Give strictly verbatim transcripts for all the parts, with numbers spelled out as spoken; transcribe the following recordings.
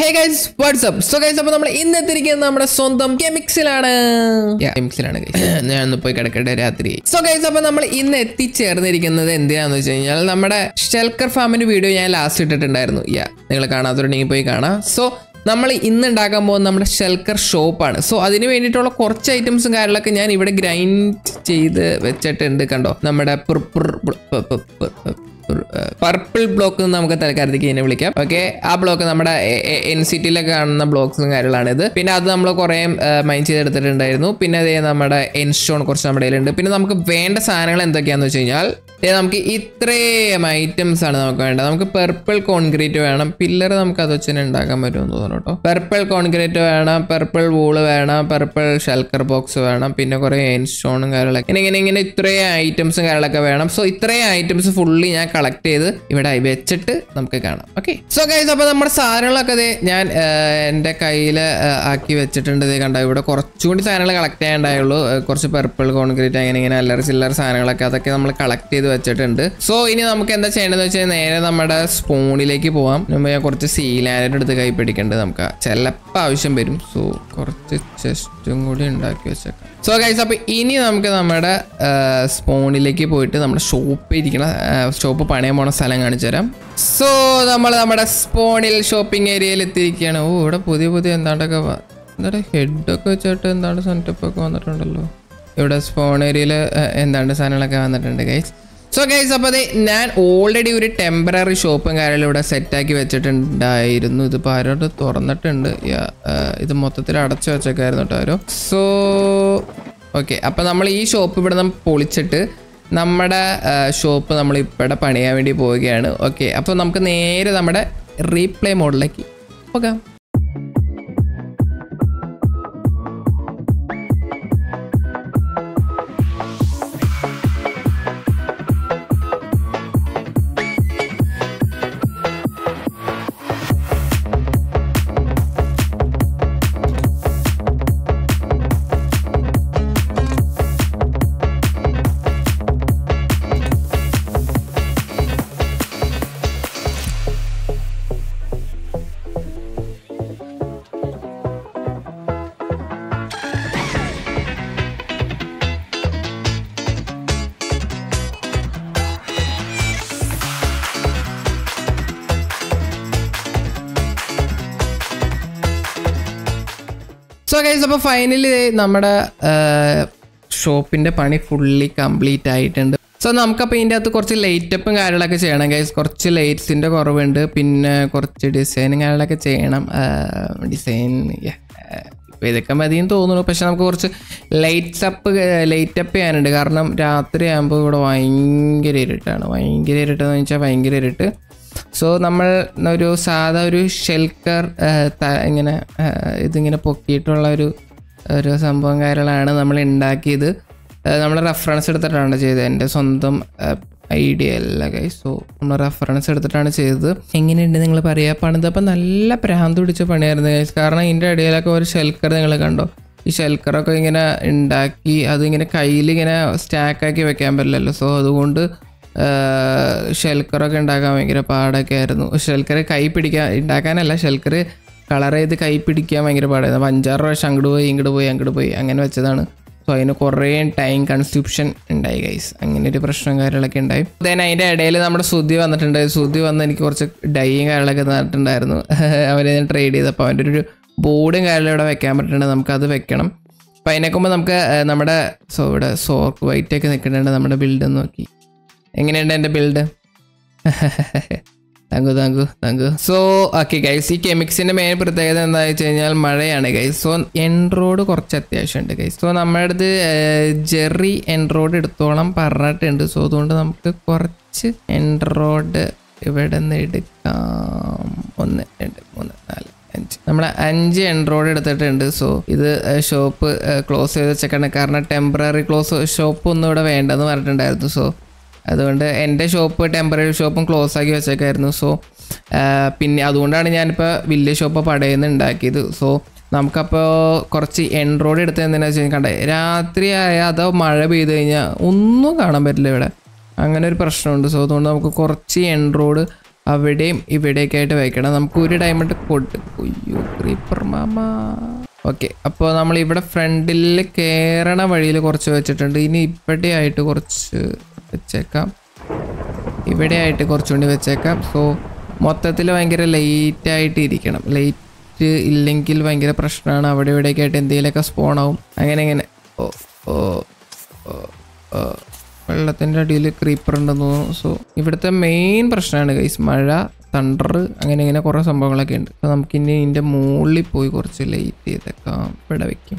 Hey guys, what's up? So guys, അപ്പോൾ നമ്മൾ ഇന്ന് എത്തിയിരിക്കുന്നത് നമ്മുടെ സ്വന്തം കെമിക്സിലാണ്. കെമിക്സിലാണ് guys. ഞാൻ ഒന്ന് പോയി കിടക്കട്ടെ രാത്രി. So guys, അപ്പോൾ നമ്മൾ ഇന്ന് എത്തിച്ചേർന്നിരിക്കുന്നത് എന്തിനാന്ന് വെച്ച് കഴിഞ്ഞാൽ നമ്മുടെ ഷെൽക്കർ ഫാമിന്റെ വീഡിയോ ഞാൻ ലാസ്റ്റ് ഇട്ടിട്ടുണ്ടായിരുന്നു. യാ നിങ്ങൾ കാണാത്തവരുണ്ടെങ്കിൽ പോയി കാണാം. സോ നമ്മൾ ഇന്ന് ഉണ്ടാക്കാൻ പോകുന്നത് നമ്മുടെ ഷെൽക്കർ ഷോപ്പാണ്. സോ അതിന് വേണ്ടിയിട്ടുള്ള കുറച്ച് ഐറ്റംസും കാര്യങ്ങളൊക്കെ ഞാൻ ഇവിടെ ഗ്രൈൻഡ് ചെയ്ത് വെച്ചിട്ടുണ്ട്. കണ്ടോ നമ്മുടെ പർപ്പിൾ ബ്ലോക്ക് നമുക്ക് തൽക്കാലത്തേക്ക് ഇതിനെ വിളിക്കാം. ഓക്കെ, ആ ബ്ലോക്ക് നമ്മുടെ എൻ സി ടിയിലൊക്കെ കാണുന്ന ബ്ലോക്സും കാര്യങ്ങളാണിത്. പിന്നെ അത് നമ്മൾ കുറേ മൈൻഡ് ചെയ്തെടുത്തിട്ടുണ്ടായിരുന്നു. പിന്നെ അതേ നമ്മുടെ എൻസ്റ്റോൺ കുറച്ച് നമ്മുടെ കയ്യിലുണ്ട്. പിന്നെ നമുക്ക് വേണ്ട സാധനങ്ങൾ എന്തൊക്കെയാണെന്ന് വെച്ച് കഴിഞ്ഞാൽ നമുക്ക് ഇത്രയും ഐറ്റംസ് ആണ് നമുക്ക് വേണ്ടത്. നമുക്ക് പെർപ്പിൾ കോൺക്രീറ്റ് വേണം. പില്ലർ നമുക്ക് അത് വെച്ച് തന്നെ ഉണ്ടാക്കാൻ പറ്റുമെന്ന് തോന്നുന്നു കേട്ടോ. പെർപ്പിൾ കോൺക്രീറ്റ് വേണം, പെർപ്പിൾ വൂള് വേണം, പെർപ്പിൾ ഷെൽക്കർ ബോക്സ് വേണം, പിന്നെ കുറേ എൻസ്റ്റോണും കാര്യങ്ങളൊക്കെ ഇങ്ങനെ ഇങ്ങനെ ഇങ്ങനെ ഇത്രയും ഐറ്റംസും കാര്യങ്ങളൊക്കെ വേണം. സോ ഇത്രയും ഐറ്റംസ് ഫുള്ളി ഞാൻ കളക്ട് ചെയ്ത് ഇവിടെ വെച്ചിട്ട് നമുക്ക് കാണാം. ഓക്കെ, സോ ഗൈസ്, അപ്പോൾ നമ്മുടെ സാധനങ്ങളൊക്കെ അതെ ഞാൻ എൻ്റെ കയ്യിൽ ആക്കി വെച്ചിട്ടുണ്ട്. ഇത് കണ്ടോ, ഇവിടെ കുറച്ചുകൂടി സാധനങ്ങൾ കളക്ട് ചെയ്യാനുണ്ടായുള്ളൂ. കുറച്ച് പെർപ്പിൾ കോൺക്രീറ്റ് അങ്ങനെ ഇങ്ങനെ അല്ലറ ചില്ലറ സാധനങ്ങളൊക്കെ അതൊക്കെ നമ്മൾ കളക്ട് ചെയ്ത് വെച്ചിട്ടുണ്ട്. സോ ഇനി നമുക്ക് എന്താ ചെയ്യേണ്ടതെന്ന് വെച്ചാൽ നേരെ നമ്മുടെ സ്പൂണിലേക്ക് പോവാം. ഞാൻ കുറച്ച് സീലാൻഡ് എടുത്ത് കൈ പിടിക്കേണ്ടത് നമുക്ക് ചിലപ്പോൾ ആവശ്യം വരും. സോ കുറച്ച് ചെസ്റ്റും കൂടി ഉണ്ടാക്കി വെച്ചേക്കാം. സോ ഗൈസ്, അപ്പോൾ ഇനി നമുക്ക് നമ്മുടെ സ്പൂണിലേക്ക് പോയിട്ട് നമ്മുടെ ഷോപ്പ് ഇരിക്കണ ഷോപ്പ് പണയം പോണ സ്ഥലം കാണിച്ചു തരാം. സോ നമ്മൾ നമ്മുടെ സ്പൂണിൽ ഷോപ്പിംഗ് ഏരിയയിൽ എത്തിയിരിക്കുകയാണ്. ഓ, ഇവിടെ പുതിയ പുതിയ എന്താണ്ടൊക്കെ എന്താ ഹെഡൊക്കെ വെച്ചിട്ട് എന്താണ്ട് സെറ്റപ്പൊക്കെ വന്നിട്ടുണ്ടല്ലോ. ഇവിടെ സ്പൂൺ ഏരിയയിൽ എന്താണ്ട് സാധനങ്ങളൊക്കെ വന്നിട്ടുണ്ട് ഗൈസ്. സോ ഗൈസ്, അപ്പോൾ അതെ ഞാൻ ഓൾറെഡി ഒരു ടെമ്പററി ഷോപ്പും കാര്യങ്ങളും ഇവിടെ സെറ്റാക്കി വെച്ചിട്ടുണ്ടായിരുന്നു. ഇതിപ്പോൾ ആരോട് തുറന്നിട്ടുണ്ട്. ഇത് മൊത്തത്തിൽ അടച്ചു വെച്ചേക്കായിരുന്നു കേട്ടോ ആരോ. സോ ഓക്കെ, അപ്പോൾ നമ്മൾ ഈ ഷോപ്പ് ഇവിടെ നമ്മൾ പൊളിച്ചിട്ട് നമ്മുടെ ഷോപ്പ് നമ്മൾ ഇവിടെ പണിയാൻ വേണ്ടി പോവുകയാണ്. ഓക്കെ, അപ്പോൾ നമുക്ക് നേരെ നമ്മുടെ റീപ്ലേ മോഡിലേക്ക് പോകാം. സോ ഗൈസ്, അപ്പോൾ ഫൈനലി നമ്മുടെ ഷോപ്പിൻ്റെ പണി ഫുള്ളി കംപ്ലീറ്റ് ആയിട്ടുണ്ട്. സോ നമുക്കപ്പോൾ ഇതിൻ്റെ അകത്ത് കുറച്ച് ലൈറ്റപ്പും കാര്യങ്ങളൊക്കെ ചെയ്യണം ഗൈസ്. കുറച്ച് ലൈറ്റ്സിൻ്റെ കുറവുണ്ട്. പിന്നെ കുറച്ച് ഡിസൈനും കാര്യങ്ങളൊക്കെ ചെയ്യണം. ഡിസൈൻ ഇപ്പോൾ ഇതൊക്കെ മതിയെന്ന് തോന്നുന്നു. പക്ഷെ നമുക്ക് കുറച്ച് ലൈറ്റ്സ് അപ്പ് ലൈറ്റപ്പ് ചെയ്യാനുണ്ട്. കാരണം രാത്രി ആകുമ്പോൾ ഇവിടെ ഭയങ്കര ഇരുട്ടാണ്. ഭയങ്കര ഇരുട്ടെന്ന് വെച്ചാൽ ഭയങ്കര ഇരുട്ട്. സോ നമ്മൾ ഒരു സാധാ ഒരു ഷെൽക്കർ ഇങ്ങനെ ഇതിങ്ങനെ പൊക്കിയിട്ടുള്ള ഒരു ഒരു സംഭവം കാര്യങ്ങളാണ് നമ്മൾ ഉണ്ടാക്കിയത്. നമ്മൾ റെഫറൻസ് എടുത്തിട്ടാണ് ചെയ്തത്. എൻ്റെ സ്വന്തം ഐഡിയ അല്ല ഗൈസ്. സോ നമ്മൾ റെഫറൻസ് എടുത്തിട്ടാണ് ചെയ്തത്. എങ്ങനെയുണ്ട് നിങ്ങൾ പറയുക? പണിതപ്പോൾ നല്ല പ്രാന്ത് പിടിച്ച പണിയായിരുന്നു ഗൈസ്. കാരണം ഇതിൻ്റെ ഇടയിലൊക്കെ ഒരു ഷെൽക്കർ നിങ്ങൾ കണ്ടോ. ഈ ഷെൽക്കറൊക്കെ ഇങ്ങനെ ഉണ്ടാക്കി അതിങ്ങനെ കയ്യിലിങ്ങനെ സ്റ്റാക്കാക്കി വെക്കാൻ പറ്റില്ലല്ലോ. സോ അതുകൊണ്ട് ഷെൽക്കറൊക്കെ ഉണ്ടാക്കാൻ ഭയങ്കര പാടൊക്കെ ആയിരുന്നു. ഷെൽക്കർ കൈ പിടിക്കാൻ ഉണ്ടാക്കാനല്ല, ഷെൽക്കർ കളർ ചെയ്ത് കൈ പിടിക്കാൻ ഭയങ്കര പാടായിരുന്നു. അപ്പോൾ അഞ്ചാറ് പ്രാവശ്യം അങ്ങോട്ട് പോയി ഇങ്ങോട്ട് പോയി അങ്ങോട്ട് പോയി അങ്ങനെ വെച്ചതാണ്. സോ അതിന് കുറേ ടൈം കൺസ്യൂപ്ഷൻ ഉണ്ടായി ഗൈസ്. അങ്ങനെ ഒരു പ്രശ്നം കാര്യങ്ങളൊക്കെ ഉണ്ടായി. ദെൻ അതിൻ്റെ ഇടയിൽ നമ്മുടെ സുധി വന്നിട്ടുണ്ട്. സുധി വന്ന് എനിക്ക് കുറച്ച് ഡൈയും കാര്യങ്ങളൊക്കെ തന്നിട്ടുണ്ടായിരുന്നു. അവരെ ഞാൻ ട്രേഡ് ചെയ്തപ്പോൾ അവൻ്റെ ഒരു ബോർഡും കാര്യങ്ങളും ഇവിടെ വെക്കാൻ പറ്റുന്നുണ്ട്. നമുക്കത് വെക്കണം. അപ്പോൾ അതിനേക്കുമ്പോൾ നമുക്ക് നമ്മുടെ സോ ഇവിടെ സോർക്ക് വൈറ്റൊക്കെ നിൽക്കുന്നുണ്ട്. നമ്മുടെ ബിൽഡ് നോക്കി എങ്ങനെയുണ്ട് എൻ്റെ build? Thank you thank you thank you so okay guys, ഈ കെമിക്സിൻ്റെ മെയിൻ പ്രത്യേകത എന്താണെന്ന് വെച്ച് കഴിഞ്ഞാൽ മഴയാണ് ഗൈസ്. സോ എൻറോഡ് കുറച്ച് അത്യാവശ്യമുണ്ട് ഗൈസ്. സോ നമ്മുടെ അടുത്ത് ജെറി എൻറോഡ് എടുത്തോളം പറഞ്ഞിട്ടുണ്ട്. സോ അതുകൊണ്ട് നമുക്ക് കുറച്ച് എൻറോഡ് ഇവിടെ നിന്ന് എടുക്കാം. ഒന്ന് രണ്ട് മൂന്ന് നാല് അഞ്ച് നമ്മൾ അഞ്ച് എൻറോഡ് എടുത്തിട്ടുണ്ട്. സോ ഇത് ഷോപ്പ് ക്ലോസ് ചെയ്ത് വെച്ചേക്കാണ്. കാരണം ടെമ്പററി ക്ലോസ് ഷോപ്പ് ഒന്നും ഇവിടെ വേണ്ടെന്ന് പറഞ്ഞിട്ടുണ്ടായിരുന്നു. സോ അതുകൊണ്ട് എൻ്റെ ഷോപ്പ് ടെമ്പററി ഷോപ്പും ക്ലോസ് ആക്കി വെച്ചേക്കായിരുന്നു. സോ പിന്നെ അതുകൊണ്ടാണ് ഞാനിപ്പോൾ വലിയ ഷോപ്പ് പടയുന്ന ഉണ്ടാക്കിയത്. സോ നമുക്കപ്പോൾ കുറച്ച് എൻറോഡ് എടുത്തത് എന്തിനാണെന്ന് വെച്ച് കഴിഞ്ഞാൽ കണ്ടേ രാത്രി ആയാൽ അതോ മഴ പെയ്ത് കഴിഞ്ഞാൽ ഒന്നും കാണാൻ പറ്റില്ല ഇവിടെ. അങ്ങനെ ഒരു പ്രശ്നമുണ്ട്. സോ അതുകൊണ്ട് നമുക്ക് കുറച്ച് എൻറോഡ് അവിടെയും ഇവിടെയൊക്കെ ആയിട്ട് വെക്കണം. നമുക്ക് ഒരു ഡയമണ്ട് കൊടുക്കും. അയ്യോ ക്രീപ്പർ മാമ. ഓക്കെ, അപ്പോൾ നമ്മൾ ഇവിടെ ഫ്രണ്ടിൽ കയറണ വഴിയിൽ കുറച്ച് വെച്ചിട്ടുണ്ട്. ഇനി ഇവിടെ ആയിട്ട് കുറച്ച് വെച്ചേക്കാം, ഇവിടെ ആയിട്ട് കുറച്ചുകൂടി വെച്ചേക്കാം. സോ മൊത്തത്തിൽ ഭയങ്കര ലൈറ്റായിട്ട് ഇരിക്കണം. ലൈറ്റ് ഇല്ലെങ്കിൽ ഭയങ്കര പ്രശ്നമാണ്. അവിടെ ഇവിടെയൊക്കെ ആയിട്ട് എന്തെങ്കിലുമൊക്കെ സ്പോണാവും. അങ്ങനെ അങ്ങനെ ഓ ഓ ഓ വെള്ളത്തിൻ്റെ അടിയിൽ ക്രീപ്പർ ഉണ്ടെന്ന് തോന്നുന്നു. സോ ഇവിടുത്തെ മെയിൻ പ്രശ്നമാണ് ഗൈസ് മഴ, തണ്ടർ, അങ്ങനെ ഇങ്ങനെ കുറേ സംഭവങ്ങളൊക്കെ ഉണ്ട്. അപ്പോൾ നമുക്കിനി ഇതിൻ്റെ മുകളിൽ പോയി കുറച്ച് ലൈറ്റ് ചെയ്തേക്കാം. ഇവിടെ വയ്ക്കും,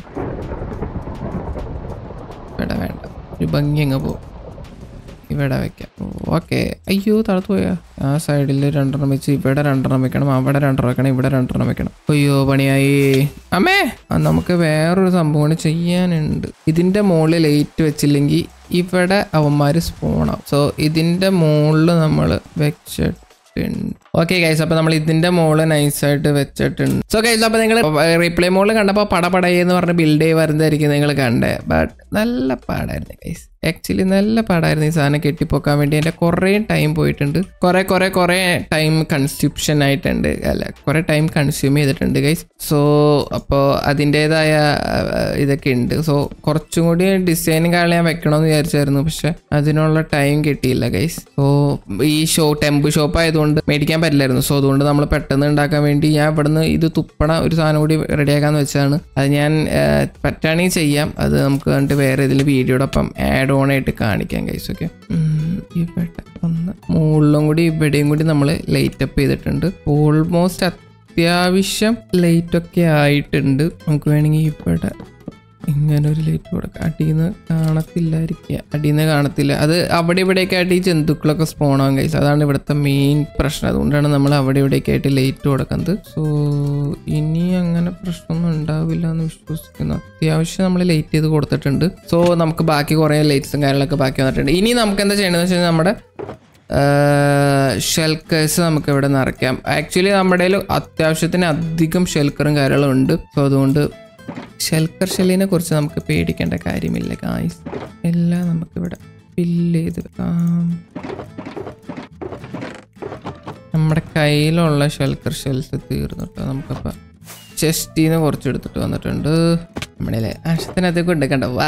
ഇവിടെ വേണ്ട, ഒരു ഭംഗി അങ്ങ് പോകും. ഇവിടെ വെക്കാം. ഓക്കെ. അയ്യോ താഴത്ത് പോയാ. ആ സൈഡിൽ രണ്ടെണ്ണം വെച്ച് ഇവിടെ രണ്ടെണ്ണം വെക്കണം, അവിടെ രണ്ടെണ്ണം വെക്കണം, ഇവിടെ രണ്ടെണ്ണം വെക്കണം. അയ്യോ പണിയായി അമ്മേ. നമുക്ക് വേറൊരു സംഭവം കൂടി ചെയ്യാനുണ്ട്. ഇതിൻ്റെ മുകളിൽ ലൈറ്റ് വെച്ചില്ലെങ്കിൽ ഇവിടെ അവന്മാർ സ്പോണാവും. സോ ഇതിൻ്റെ മുകളിൽ നമ്മൾ വെച്ചിട്ട് ഓക്കെ ഗൈസ്, അപ്പോൾ നമ്മൾ ഇതിൻ്റെ മുകളിൽ നൈസായിട്ട് വെച്ചിട്ടുണ്ട്. സോ ഗൈസ്, അപ്പോൾ നിങ്ങൾ റീപ്ലേ മുകളിൽ കണ്ടപ്പോൾ പടപടയെന്ന് പറഞ്ഞ് ബിൽഡ് ചെയ്ത് വരുന്നതായിരിക്കും നിങ്ങൾ കണ്ടേ. ബട്ട് നല്ല പാടായിരുന്നു ഗൈസ്, ആക്ച്വലി നല്ല പാടായിരുന്നു. ഈ സാധനം കെട്ടിപ്പോക്കാൻ വേണ്ടി എൻ്റെ കുറേ ടൈം പോയിട്ടുണ്ട്. കുറേ കുറേ കുറേ ടൈം കൺസ്യൂപ്ഷൻ ആയിട്ടുണ്ട്, അല്ല കുറേ ടൈം കൺസ്യൂം ചെയ്തിട്ടുണ്ട് ഗൈസ്. സോ അപ്പോൾ അതിൻ്റേതായ ഇതൊക്കെ ഉണ്ട്. സോ കുറച്ചും കൂടി ഡിസൈനും കാര്യം ഞാൻ വെക്കണമെന്ന് വിചാരിച്ചായിരുന്നു, പക്ഷെ അതിനുള്ള ടൈം കിട്ടിയില്ല ഗൈസ്. സോ ഈ ഷോ ടെമ്പ് ഷോപ്പ് ആയതുകൊണ്ട് മേടിക്കാൻ പറ്റില്ലായിരുന്നു. സോ അതുകൊണ്ട് നമ്മൾ പെട്ടെന്ന് ഉണ്ടാക്കാൻ വേണ്ടി ഞാൻ ഇവിടുന്ന് ഇത് തുപ്പണ ഒരു സാധനം കൂടി റെഡിയാക്കാന്ന് വെച്ചതാണ്. അത് ഞാൻ പറ്റുകയാണെങ്കിൽ ചെയ്യാം. അത് നമുക്ക് കണ്ടിട്ട് വേറെ ഇതിൽ വീഡിയോടൊപ്പം ആഡ് ഓൺ ആയിട്ട് കാണിക്കാം ഗൈസ്. ഓക്കെ, ഇവിടെ ഒന്ന് മുകളിലും കൂടി ഇവിടെയും കൂടി നമ്മൾ ലൈറ്റ് അപ്പ് ചെയ്തിട്ടുണ്ട്. ഓൾമോസ്റ്റ് അത്യാവശ്യം ലൈറ്റ് ഒക്കെ ആയിട്ടുണ്ട്. നമുക്ക് വേണമെങ്കിൽ ഇവിടെ ഇങ്ങനെ ഒരു ലൈറ്റ് കൊടുക്കാം. അടിയിൽ നിന്ന് കാണത്തില്ലായിരിക്കുക, അടിയിൽ നിന്ന് കാണത്തില്ല. അത് അവിടെ ഇവിടെയൊക്കെ ആയിട്ട് ഈ ജന്തുക്കളൊക്കെ സ്പോണാകും ഗൈസ്. അതാണ് ഇവിടുത്തെ മെയിൻ പ്രശ്നം. അതുകൊണ്ടാണ് നമ്മൾ അവിടെ ഇവിടെയൊക്കെ ആയിട്ട് ലൈറ്റ് കൊടുക്കുന്നത്. സോ ഇനി അങ്ങനെ പ്രശ്നമൊന്നും ഉണ്ടാവില്ല എന്ന് വിശ്വസിക്കുന്നു. അത്യാവശ്യം നമ്മൾ ലൈറ്റ് ചെയ്ത് കൊടുത്തിട്ടുണ്ട്. സോ നമുക്ക് ബാക്കി കുറേ ലൈറ്റ്സും കാര്യങ്ങളൊക്കെ ബാക്കി വന്നിട്ടുണ്ട്. ഇനി നമുക്ക് എന്താ ചെയ്യേണ്ടതെന്ന് വെച്ച് കഴിഞ്ഞാൽ നമ്മുടെ ഷെൽക്കേഴ്സ് നമുക്ക് ഇവിടെ നിറയ്ക്കാം. ആക്ച്വലി നമ്മുടെ അത്യാവശ്യത്തിന് അധികം ഷെൽക്കറും കാര്യങ്ങളും ഉണ്ട്. സോ അതുകൊണ്ട് ഷെൽക്കർ ഷെല്ലിനെ കുറിച്ച് നമുക്ക് പേടിക്കേണ്ട കാര്യമില്ല ഗായ്സ്. എല്ലാം നമുക്കിവിടെ ഫില്ല് ചെയ്ത് വെക്കാം. നമ്മുടെ കയ്യിലുള്ള ഷെൽക്കർ ഷെൽസ് തീർന്നു കേട്ടോ. നമുക്കപ്പോൾ ചെസ്റ്റിൽ നിന്ന് കുറച്ച് എടുത്തിട്ട് വന്നിട്ടുണ്ട്. നമ്മുടെ ആവശ്യത്തിനകത്തേക്ക് ഉണ്ട് കണ്ടോ. വാ.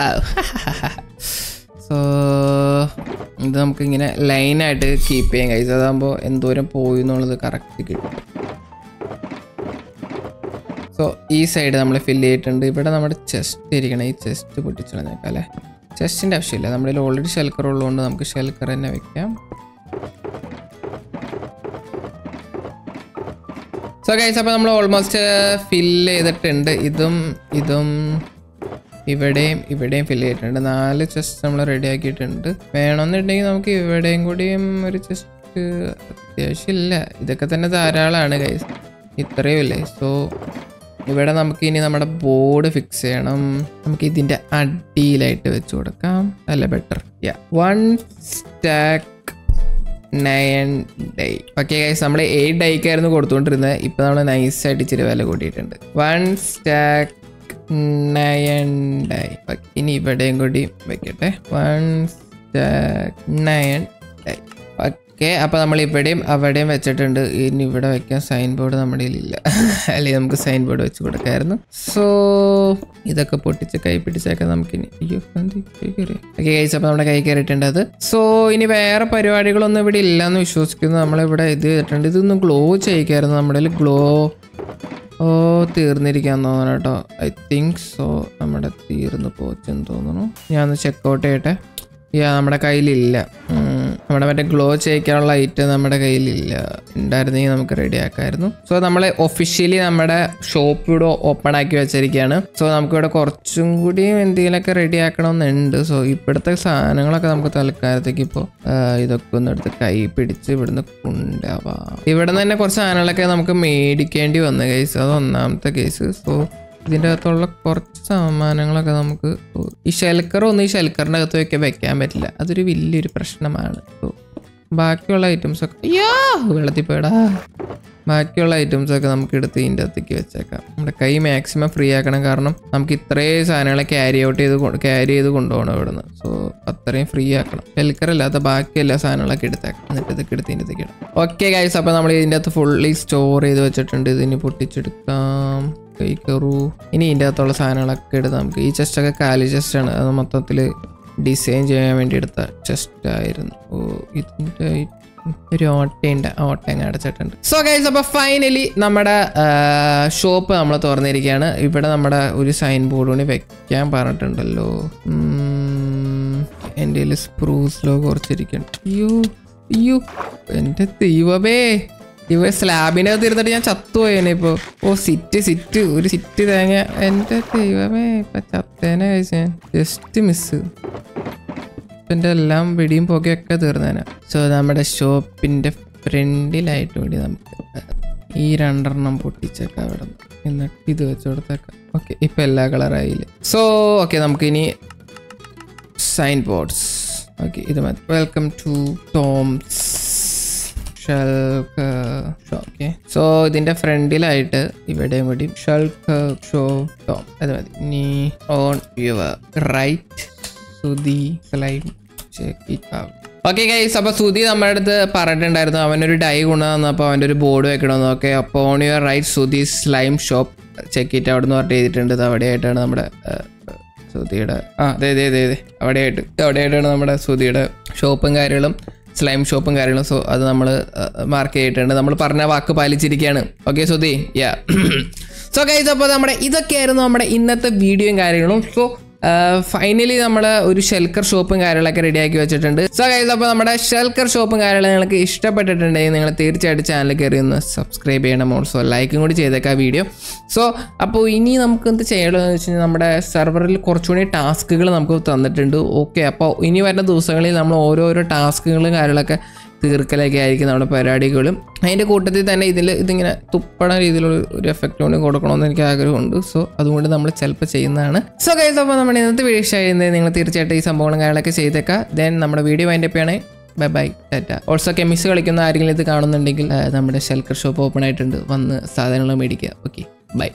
സോ ഇത് നമുക്കിങ്ങനെ ലൈനായിട്ട് കീപ്പ് ചെയ്യാൻ ഗൈസ്. അതാകുമ്പോൾ എന്തോരം പോയി എന്നുള്ളത് കറക്റ്റ് കിട്ടും. സോ ഈ സൈഡ് നമ്മൾ ഫില്ല് ചെയ്തിട്ടുണ്ട്. ഇവിടെ നമ്മുടെ ചെസ്റ്റ് ഇരിക്കണം. ഈ ചെസ്റ്റ് പൊട്ടിച്ചളഞ്ഞേക്കാം അല്ലേ. ചെസ്റ്റിൻ്റെ ആവശ്യമില്ല, നമ്മുടെ കയ്യിൽ ഓൾറെഡി ഷെൽക്കർ ഉള്ളതുകൊണ്ട് നമുക്ക് ഷെൽക്കർ തന്നെ വെക്കാം. സോ ഗൈസ്, അപ്പോൾ നമ്മൾ ഓൾമോസ്റ്റ് ഫില്ല് ചെയ്തിട്ടുണ്ട്. ഇതും ഇതും ഇവിടെയും ഇവിടെയും ഫില്ല് ചെയ്തിട്ടുണ്ട്. നാല് ചെസ്റ്റ് നമ്മൾ റെഡി ആക്കിയിട്ടുണ്ട്. വേണമെന്നുണ്ടെങ്കിൽ നമുക്ക് ഇവിടെയും കൂടിയും ഒരു ചെസ്റ്റ് അത്യാവശ്യമില്ല. ഇതൊക്കെ തന്നെ ധാരാളമാണ് ഗൈസ്, ഇത്രയും ഇല്ലേ. സോ ഇവിടെ നമുക്ക് ഇനി നമ്മുടെ ബോർഡ് ഫിക്സ് ചെയ്യണം. നമുക്ക് ഇതിൻ്റെ അടിയിലായിട്ട് വെച്ച് കൊടുക്കാം, അല്ല better. Yeah one stack nine dye. Okay guys, നമ്മൾ എയ്റ്റ് ഡൈക്കായിരുന്നു കൊടുത്തുകൊണ്ടിരുന്നത്. ഇപ്പം നമ്മൾ നൈസായിട്ട് ഇച്ചിരി വില കൂട്ടിയിട്ടുണ്ട്. One stack nine dye. ഇനി ഇവിടെയും കൂടി വെക്കട്ടെ. One stack nine dye. Okay, അപ്പോൾ നമ്മൾ ഇവിടെയും അവിടെയും വെച്ചിട്ടുണ്ട്. ഇനി ഇവിടെ വെക്കാൻ സൈൻ ബോർഡ് നമ്മുടെ കയ്യിലില്ല, അല്ലെങ്കിൽ നമുക്ക് സൈൻ ബോർഡ് വെച്ച് കൊടുക്കാമായിരുന്നു. സോ ഇതൊക്കെ പൊട്ടിച്ച് കൈ പിടിച്ചേക്കാം നമുക്കിനി. അയ്യോ കൈ കയറി. ഓക്കെ ഗൈസ്, അപ്പോൾ നമ്മുടെ കൈ കയറിയിട്ടുണ്ട് അത്. സോ ഇനി വേറെ പരിപാടികളൊന്നും ഇവിടെ ഇല്ലയെന്ന് വിശ്വസിക്കുന്നു. നമ്മളിവിടെ ഇത് ചെയ്തിട്ടുണ്ട്. ഇതൊന്ന് ഗ്ലോ ചെയ്യിക്കായിരുന്നു. നമ്മുടെ കയ്യിൽ ഗ്ലോ ഓ തീർന്നിരിക്കാൻ തോന്നണം കേട്ടോ. I think so. നമ്മുടെ തീർന്ന് പോച്ചെന്ന് തോന്നുന്നു. ഞാൻ ഒന്ന് ചെക്കൗട്ട് ചെയ്യട്ടെ. യാ നമ്മുടെ കയ്യിലില്ല. നമ്മുടെ മറ്റേ ഗ്ലോ ചെയ്യിക്കാനുള്ള ഐറ്റം നമ്മുടെ കയ്യിലില്ല. ഉണ്ടായിരുന്നെങ്കിൽ നമുക്ക് റെഡി ആക്കാമായിരുന്നു. സോ നമ്മൾ ഒഫീഷ്യലി നമ്മുടെ ഷോപ്പ് ഇവിടെ ഓപ്പൺ ആക്കി വെച്ചിരിക്കുകയാണ്. സോ നമുക്കിവിടെ കുറച്ചും കൂടിയും എന്തെങ്കിലുമൊക്കെ റെഡി ആക്കണമെന്നുണ്ട്. സോ ഇപ്പോഴത്തെ സാധനങ്ങളൊക്കെ നമുക്ക് തൽക്കാലത്തേക്ക് ഇപ്പോൾ ഇതൊക്കെ ഒന്ന് എടുത്ത് കൈ പിടിച്ച് ഇവിടുന്ന് കൊണ്ടുപോവാം. ഇവിടെ നിന്ന് തന്നെ കുറച്ച് സാധനങ്ങളൊക്കെ നമുക്ക് മേടിക്കേണ്ടി വന്നു കേസ്. അത് ഒന്നാമത്തെ കേസ്. സോ ഇതിൻ്റെ അകത്തുള്ള കുറച്ച് സാമാനങ്ങളൊക്കെ നമുക്ക് ഈ ഷെൽക്കർ ഒന്നും ഈ ഷെൽക്കറിൻ്റെ അകത്തൊക്കെ വെക്കാൻ പറ്റില്ല. അതൊരു വലിയൊരു പ്രശ്നമാണ്. ബാക്കിയുള്ള ഐറ്റംസ് ഒക്കെ അയ്യോ വെള്ളത്തിൽ പോയടാ. ബാക്കിയുള്ള ഐറ്റംസൊക്കെ നമുക്ക് എടുത്ത് ഇതിൻ്റെ അകത്തേക്ക് വെച്ചേക്കാം. നമ്മുടെ കൈ മാക്സിമം ഫ്രീ ആക്കണം, കാരണം നമുക്ക് ഇത്രയും സാധനങ്ങളെ ക്യാരി ഔട്ട് ചെയ്ത് ക്യാരി ചെയ്ത് കൊണ്ടുപോകണം ഇവിടുന്ന്. സോ അത്രയും ഫ്രീ ആക്കണം. വെൽക്കറല്ലാത്ത ബാക്കി എല്ലാ സാധനങ്ങളൊക്കെ എടുത്തേക്കാം. എന്നിട്ട് ഇതൊക്കെ എടുത്ത് ഇതിൻ്റെ അകത്തേക്ക് ഇടാം. ഓക്കെ ഗൈസ്, അപ്പോൾ നമ്മൾ ഇതിൻ്റെ അകത്ത് ഫുള്ളി സ്റ്റോർ ചെയ്ത് വെച്ചിട്ടുണ്ട്. ഇതിന് പൊട്ടിച്ചെടുക്കാം. കൈ കയറൂ. ഇനി ഇതിൻ്റെ അകത്തുള്ള സാധനങ്ങളൊക്കെ എടുത്ത് നമുക്ക്, ഈ ചെസ്റ്റൊക്കെ കാലി ചെസ്റ്റാണ്, അത് മൊത്തത്തിൽ ഡിസൈൻ ചെയ്യാൻ വേണ്ടി എടുത്ത ചെസ്റ്റ് ആയിരുന്നു. ഓ ഇതിൻ്റെ ഒരു ഓട്ടയുണ്ട്, ഓട്ടങ്ങ അടച്ചിട്ടുണ്ട്. സോ ഗൈസ്, അപ്പോൾ ഫൈനലി നമ്മുടെ ഷോപ്പ് നമ്മൾ തുറന്നിരിക്കുകയാണ്. ഇവിടെ നമ്മുടെ ഒരു സൈൻ ബോർഡ് കൂടി വെക്കാൻ പറഞ്ഞിട്ടുണ്ടല്ലോ. എൻ്റെ കയ്യിൽ സ്പ്രൂസിലോ കുറച്ചിരിക്കണം. അയ്യോ അയ്യോ എൻ്റെ ദൈവമേ, ഇവ സ്ലാബിനകത്ത് ഇരുന്നിട്ട് ഞാൻ ചത്തുപോയേനെ ഇപ്പോൾ. ഓ സിറ്റ് സിറ്റ് ഒരു സിറ്റ് തേങ്ങ. എൻ്റെ ദൈവമേ, ഇപ്പം ചത്തേനെ കഴിച്ച ജസ്റ്റ് മിസ്. എൻ്റെ എല്ലാം വെടിയും പുകയൊക്കെ തീർന്നേനെ. സോ നമ്മുടെ ഷോപ്പിൻ്റെ ഫ്രണ്ടിലായിട്ട് കൂടി നമുക്ക് ഈ രണ്ടെണ്ണം പൊട്ടിച്ചേക്കാം അവിടെ നിന്ന്. എന്നിട്ട് ഇത് വെച്ച് കൊടുത്തേക്കാം. ഓക്കെ, ഇപ്പം എല്ലാ കളറായില്ലേ. സോ ഓക്കെ, നമുക്കിനി സൈൻ ബോർഡ്സ്. ഓക്കെ, ഇത് മതി. വെൽക്കം ടു ടോംസ് ഷൾക്കർ. ഓക്കെ, സോ ഇതിൻ്റെ ഫ്രണ്ടിലായിട്ട് ഇവിടെയും കൂടി ഷൾക്കർ ഷോ ടോം. അത് മതി. ഇനി on your right Sudhi slime check it out. Okay guys, അപ്പോൾ സുധി നമ്മുടെ അടുത്ത് പറഞ്ഞിട്ടുണ്ടായിരുന്നു അവനൊരു ഡൈ കൊണ്ടുവന്നപ്പോൾ അവൻ്റെ ഒരു ബോർഡ് വെക്കണമെന്ന്. ഓക്കെ, അപ്പോൾ on your right Sudhi slime shop check it out എന്ന് പറഞ്ഞിട്ട് ചെയ്തിട്ടുണ്ട്. ഇത് അവിടെയായിട്ടാണ് നമ്മുടെ സുധിയുടെ ആ അതെ അതെ അതെ അതെ അവിടെയായിട്ട് അവിടെയായിട്ടാണ് നമ്മുടെ സുധിയുടെ ഷോപ്പും കാര്യങ്ങളും സ്ലൈം ഷോപ്പും കാര്യങ്ങളും. സോ അത് നമ്മൾ മാർക്ക് ചെയ്തിട്ടുണ്ട്. നമ്മൾ പറഞ്ഞ വാക്ക് പാലിച്ചിരിക്കുകയാണ്. Okay Sudhi, yeah. So guys, അപ്പോൾ നമ്മുടെ ഇതൊക്കെയായിരുന്നു നമ്മുടെ ഇന്നത്തെ വീഡിയോയും കാര്യങ്ങളും. സോ ഫൈനലി നമ്മൾ ഒരു ഷെൽക്കർ ഷോപ്പും കാര്യങ്ങളൊക്കെ റെഡിയാക്കി വെച്ചിട്ടുണ്ട്. സോ ഗൈസ്, അപ്പോൾ നമ്മുടെ ഷെൽക്കർ ഷോപ്പും കാര്യങ്ങളും നിങ്ങൾക്ക് ഇഷ്ടപ്പെട്ടിട്ടുണ്ടെങ്കിൽ നിങ്ങൾ തീർച്ചയായിട്ടും ചാനൽ കയറി ഒന്ന് സബ്സ്ക്രൈബ് ചെയ്യണം. ഓൾസോ ലൈക്കും കൂടി ചെയ്തേക്കാം വീഡിയോ. സോ അപ്പോൾ ഇനി നമുക്ക് എന്ത് ചെയ്യണമെന്ന് വെച്ച് കഴിഞ്ഞാൽ നമ്മുടെ സെർവറിൽ കുറച്ചുകൂടി ടാസ്കുകൾ നമുക്ക് തന്നിട്ടുണ്ട്. ഓക്കെ, അപ്പോൾ ഇനി വരുന്ന ദിവസങ്ങളിൽ നമ്മൾ ഓരോരോ ടാസ്കുകളും കാര്യങ്ങളൊക്കെ തീർക്കലൊക്കെ ആയിരിക്കും നമ്മുടെ പരിപാടികളും. അതിൻ്റെ കൂട്ടത്തിൽ തന്നെ ഇതിൽ ഇതിങ്ങനെ തുപ്പണ രീതിയിലുള്ള ഒരു എഫക്റ്റ് കൊണ്ട് കൊടുക്കണമെന്ന് എനിക്ക് ആഗ്രഹമുണ്ട്. സോ അതുകൊണ്ട് നമ്മൾ ചിലപ്പോൾ ചെയ്യുന്നതാണ്. സോ ഗൈസ്, അപ്പോൾ നമ്മുടെ ഇന്നത്തെ വീഡിയോ ചെയ്യുന്നത് നിങ്ങൾ തീർച്ചയായിട്ടും ഈ സംഭവങ്ങളും കാര്യങ്ങളൊക്കെ ചെയ്തേക്കാം. ദെൻ നമ്മുടെ വീഡിയോ വൈൻഡപ്പ് ചെയ്യണേ. ബൈ ബൈ, ടാറ്റ. ഓൾസോ കെമിക്സ് കളിക്കുന്ന ആരെങ്കിലും ഇത് കാണുന്നുണ്ടെങ്കിൽ നമ്മുടെ ഷെൽക്കർ ഷോപ്പ് ഓപ്പൺ ആയിട്ടുണ്ട്, വന്ന് സാധനങ്ങൾ മേടിക്കുക. ഓക്കെ.